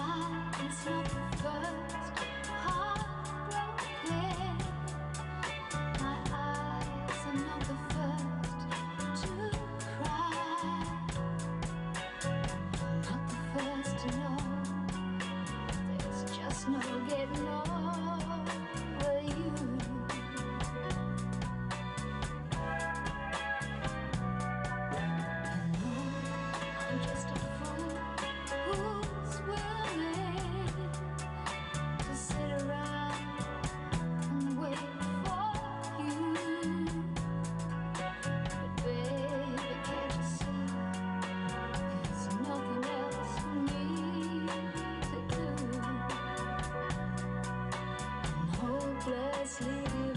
It's not the first heartbroken. My eyes are not the first to cry. Not the first to know there's just no getting over you. I'm just a fool who's willing to sit around and wait for you. But baby, can't you see there's nothing else for me to do? I'm hopelessly